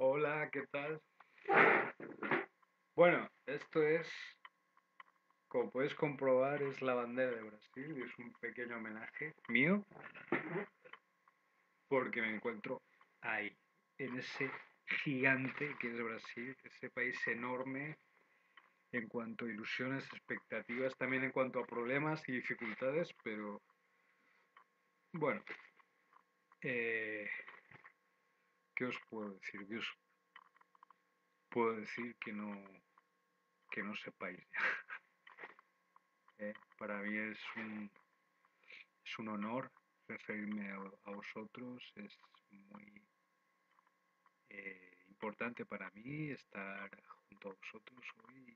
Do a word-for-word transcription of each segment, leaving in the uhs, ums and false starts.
Hola, ¿qué tal? Bueno, esto es, como puedes comprobar, es la bandera de Brasil y es un pequeño homenaje mío porque me encuentro ahí, en ese gigante que es Brasil, ese país enorme en cuanto a ilusiones, expectativas, también en cuanto a problemas y dificultades, pero bueno, eh, ¿qué os puedo decir? ¿Qué os puedo decir que no, que no sepáis ya? ¿Eh? Para mí es un, es un honor referirme a, a vosotros, es muy eh, importante para mí estar junto a vosotros hoy.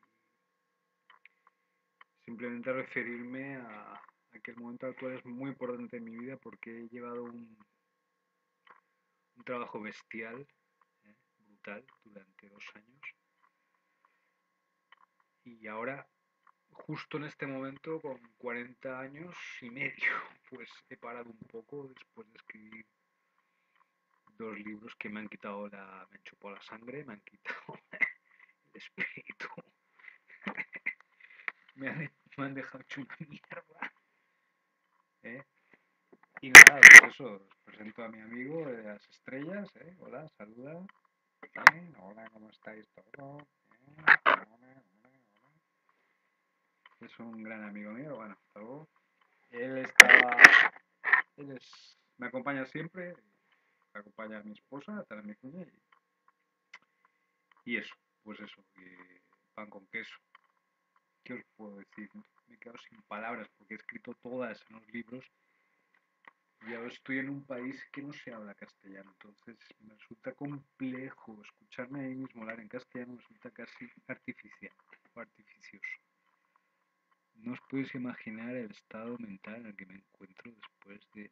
Simplemente referirme a, a que el momento actual es muy importante en mi vida porque he llevado un, un trabajo bestial, eh, brutal, durante dos años. Y ahora, justo en este momento, con cuarenta años y medio, pues he parado un poco después de escribir dos libros que me han quitado la, me han chupado la sangre, me han quitado el espíritu, me han, me han dejado hecho una mierda. ¿Eh? Y nada, pues eso, os presento a mi amigo de las estrellas, ¿eh? Hola, saluda. ¿Eh? Hola, ¿cómo estáis todos? ¿Eh? Hola, hola, hola. Es un gran amigo mío, bueno, hasta luego. Él estaba, él es, me acompaña siempre, me acompaña a mi esposa, a mi cuña y, y eso, pues eso, que pan con queso. ¿Qué os puedo decir? Me he quedado sin palabras porque he escrito todas en los libros y ahora estoy en un país que no se habla castellano, entonces me resulta complejo escucharme a mí mismo hablar en castellano, me resulta casi artificial o artificioso. No os podéis imaginar el estado mental en el que me encuentro después de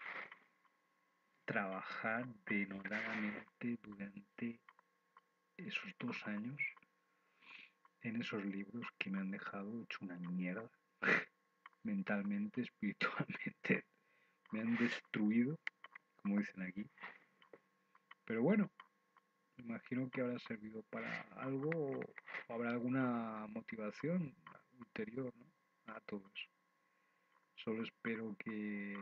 trabajar denodadamente durante esos dos años en esos libros que me han dejado hecho una mierda mentalmente, espiritualmente, me han destruido, como dicen aquí. Pero bueno, me imagino que habrá servido para algo o habrá alguna motivación ulterior, ¿no? A todo eso. Solo espero que,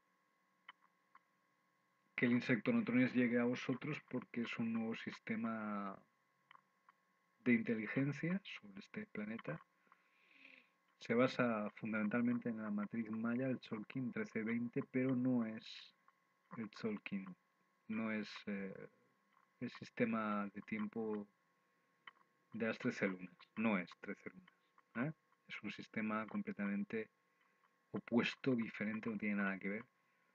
que el Insectonotrones llegue a vosotros porque es un nuevo sistema de inteligencia sobre este planeta. Se basa fundamentalmente en la matriz maya, el Tzolk'in trece veinte, pero no es el Tzolk'in, no es eh, el sistema de tiempo de las trece lunas, no es trece lunas, ¿eh? Es un sistema completamente opuesto, diferente, no tiene nada que ver.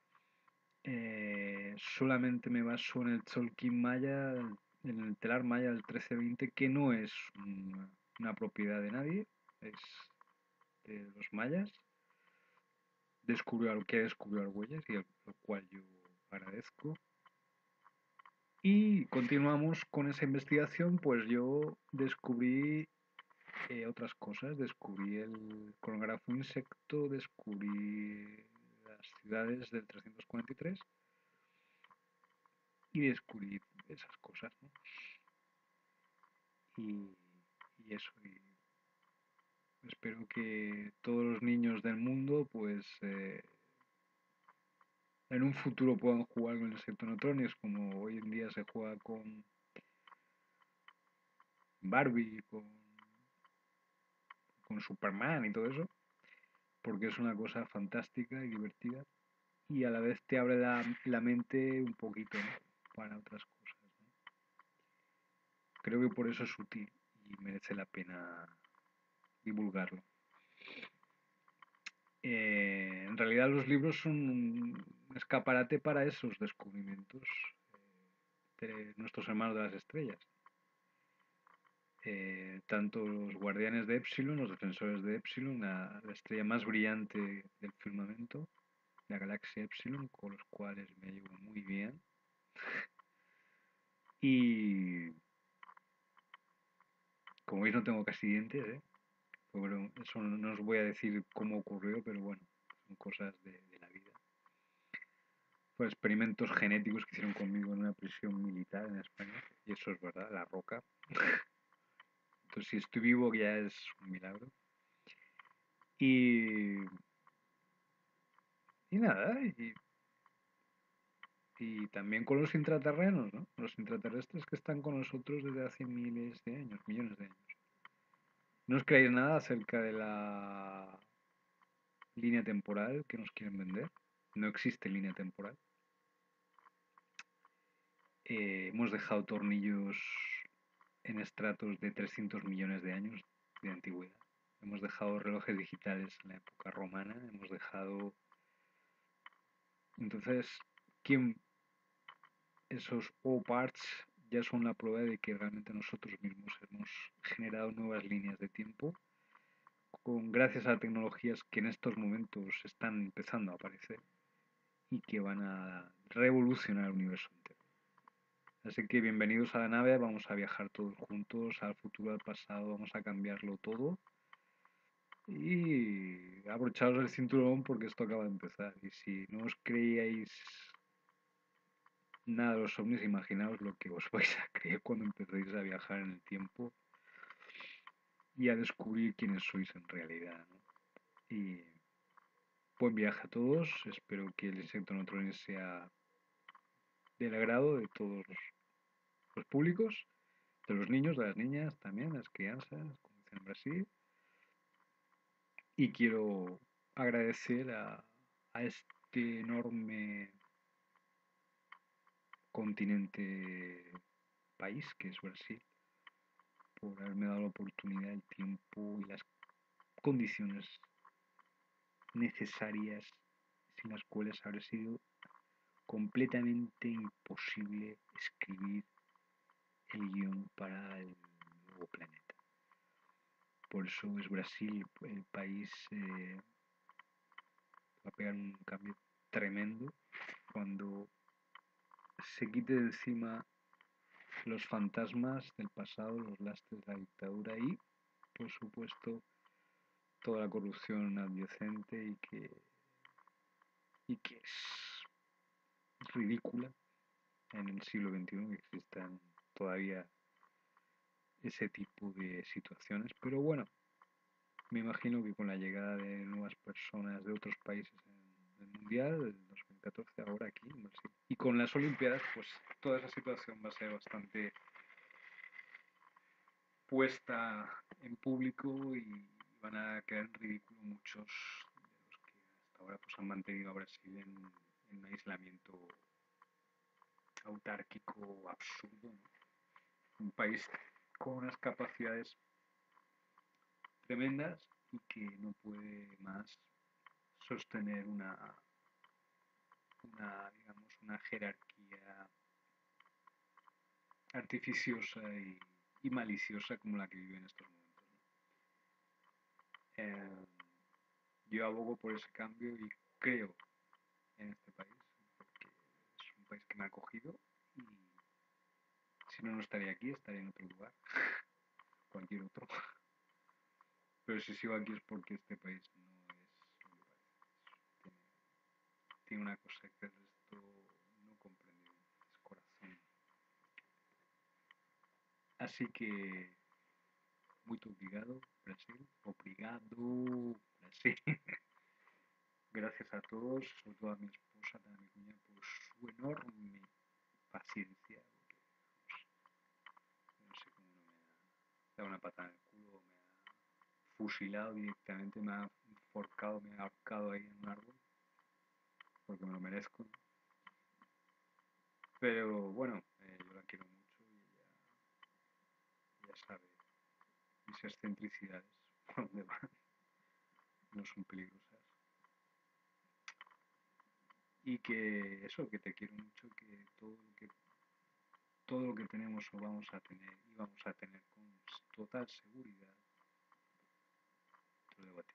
Eh, solamente me baso en el Tzolk'in maya, en el telar maya del trece veinte, que no es una, una propiedad de nadie, es de los mayas. Descubrió que descubrió Argüelles y lo cual yo agradezco. Y continuamos con esa investigación, pues yo descubrí eh, otras cosas, descubrí el cronógrafo insecto, descubrí las ciudades del trescientos cuarenta y tres y descubrí esas cosas, ¿no? Y, y eso, y espero que todos los niños del mundo, pues eh, en un futuro puedan jugar con insectonotrones como hoy en día se juega con Barbie, con, con Superman y todo eso, porque es una cosa fantástica y divertida y a la vez te abre la, la mente un poquito, ¿no? Para otras cosas, ¿no? Creo que por eso es útil y merece la pena divulgarlo. Eh, en realidad los libros son un escaparate para esos descubrimientos eh, de nuestros hermanos de las estrellas. Eh, tanto los guardianes de Epsilon, los defensores de Epsilon, la, la estrella más brillante del firmamento, la galaxia Epsilon, con los cuales me llevo muy bien. Y como veis no tengo casi dientes, ¿eh? Bueno, eso no os voy a decir cómo ocurrió, pero bueno, son cosas de, de la vida. por experimentos genéticos que hicieron conmigo en una prisión militar en España. Y eso es verdad, la roca. Entonces, si estoy vivo ya es un milagro. Y, y nada, y, y también con los intraterrenos, ¿no? Los intraterrestres que están con nosotros desde hace miles de años, millones de años. No os creáis nada acerca de la línea temporal que nos quieren vender. No existe línea temporal. Eh, hemos dejado tornillos en estratos de trescientos millones de años de antigüedad. Hemos dejado relojes digitales en la época romana. Hemos dejado... Entonces, ¿quién esos O-parts ya son la prueba de que realmente nosotros mismos hemos generado nuevas líneas de tiempo con gracias a tecnologías que en estos momentos están empezando a aparecer y que van a revolucionar el universo entero. Así que bienvenidos a la nave, vamos a viajar todos juntos al futuro, al pasado, vamos a cambiarlo todo y abrochaos el cinturón porque esto acaba de empezar. Y si no os creíais nada de los ovnis, imaginaos lo que os vais a creer cuando empecéis a viajar en el tiempo y a descubrir quiénes sois en realidad, ¿no? Y buen viaje a todos, espero que el insecto Neutrones sea del agrado de todos los públicos, de los niños, de las niñas también, las crianzas, como dicen en Brasil. Y quiero agradecer a, a este enorme continente país que es Brasil por haberme dado la oportunidad, el tiempo y las condiciones necesarias sin las cuales habría sido completamente imposible escribir el guión para el nuevo planeta. Por eso es Brasil el país eh, va a pegar un cambio tremendo cuando se quite de encima los fantasmas del pasado, los lastres de la dictadura y, por supuesto, toda la corrupción adyacente y que, y que es ridícula en el siglo veintiuno que existan todavía ese tipo de situaciones. Pero bueno, me imagino que con la llegada de nuevas personas de otros países en el Mundial del dos mil catorce, ahora aquí en Brasil, y con las Olimpiadas, pues toda esa situación va a ser bastante puesta en público y van a quedar en ridículo muchos de los que hasta ahora pues, han mantenido a Brasil en, en un aislamiento autárquico absurdo, ¿no? Un país con unas capacidades tremendas y que no puede más sostener una, una digamos, una jerarquía artificiosa y, y maliciosa como la que vive en estos momentos, ¿no? Eh, yo abogo por ese cambio y creo en este país porque es un país que me ha acogido y si no, no estaría aquí, estaría en otro lugar, cualquier otro. Pero si sigo aquí es porque este país no es lo que parece. Tiene, tiene una cosa que el resto no comprende, es corazón. Así que, muito obrigado, Brasil. Obrigado, Brasil. Gracias a todos, sobre todo a mi esposa, a mi cuñada, por su enorme paciencia. Porque, no sé cómo no me ha dado una patada en el culo, me ha fusilado directamente, me ha forcado, me ha ahorcado ahí en un árbol, porque me lo merezco. Pero bueno, eh, yo la quiero mucho y ella ya sabe mis excentricidades, por dónde van, no son peligrosas. Y que eso, que te quiero mucho, que todo lo que todo lo que tenemos o vamos a tener y vamos a tener con total seguridad, te lo debo a ti.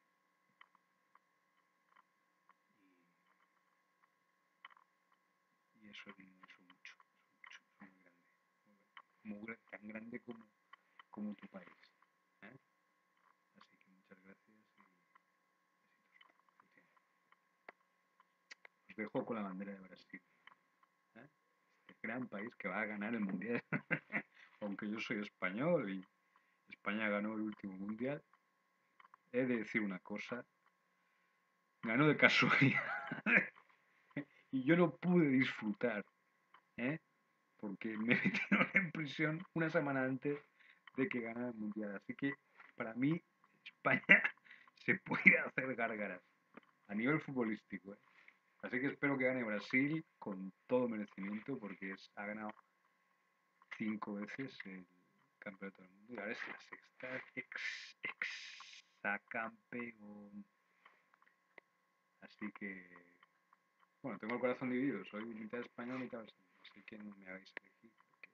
Y, y eso, eso mucho, eso mucho, eso muy grande, muy, muy, tan grande como, como tu país, ¿eh? Así que muchas gracias y besitos. os dejo con la bandera de Brasil. ¿Eh? Este gran país que va a ganar el mundial. Aunque yo soy español y España ganó el último mundial, he de decir una cosa, ganó de casualidad y yo no pude disfrutar, ¿eh? Porque me metieron en prisión una semana antes de que ganara el mundial. Así que para mí España se puede hacer gárgaras a nivel futbolístico, ¿eh? Así que espero que gane Brasil con todo merecimiento porque es, ha ganado cinco veces el campeonato del mundo y ahora es la sexta ex, exacampeón. Así que, bueno, tengo el corazón dividido, soy mitad español, mitad brasileño, así que no me hagáis elegir. Porque,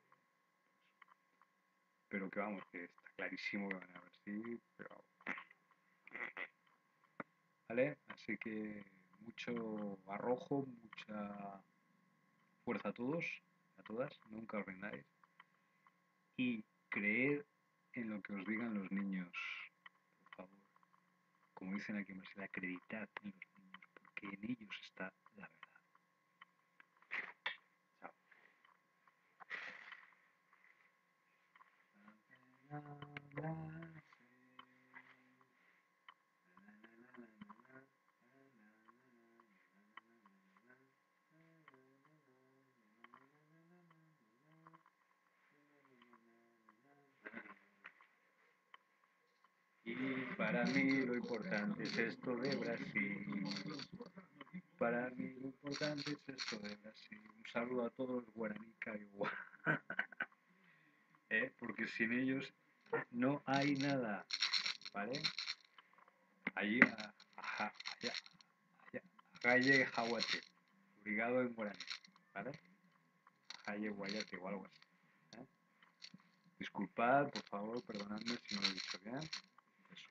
pero que vamos, que está clarísimo que van a Brasil, pero ¿vale? Así que mucho arrojo, mucha fuerza a todos, a todas, nunca os rindáis. Y creed en lo que os digan los niños, por favor. Como dicen aquí en Brasil, acreditad en los niños, porque en ellos está la verdad. Chao. Y para mí lo importante es esto de Brasil. Para mí lo importante es esto de Brasil. Un saludo a todos los guaraní Kaiwa. ¿Eh? Porque sin ellos no hay nada. ¿Vale? Allí, a, a, allá, allá, Galle Jaguate. Obrigado en guaraní. ¿Vale? Galle Guayate o algo así. ¿Eh? Disculpad, por favor, perdonadme si no lo he dicho bien. Eso.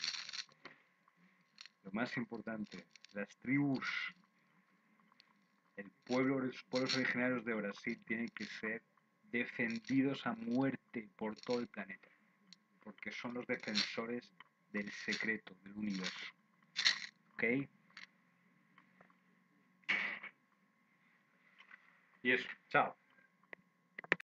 Lo más importante, las tribus, el pueblo, los pueblos originarios de Brasil tienen que ser defendidos a muerte por todo el planeta, porque son los defensores del secreto, del universo. ¿Ok? Y eso, chao.